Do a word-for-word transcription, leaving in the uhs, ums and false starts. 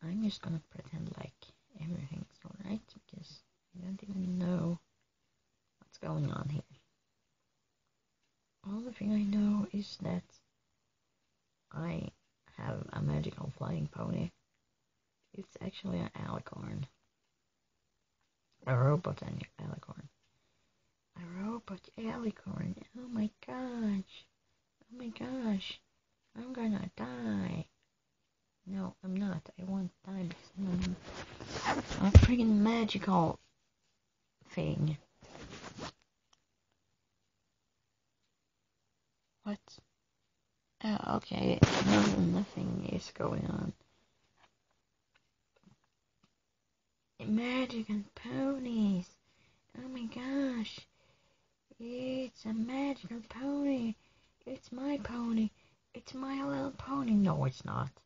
I'm just gonna pretend like everything's alright because I don't even know what's going on here. All the thing I know is that I have a magical flying pony. It's actually an alicorn. A robot alicorn. A robot alicorn. Oh my gosh. Oh my gosh. I'm gonna die. No, I'm not. I won't die because I'm a freaking magical thing. What? Oh, okay. No, nothing is going on. Magical ponies. Oh my gosh. It's a magical pony. It's my pony. It's my little pony. No, it's not.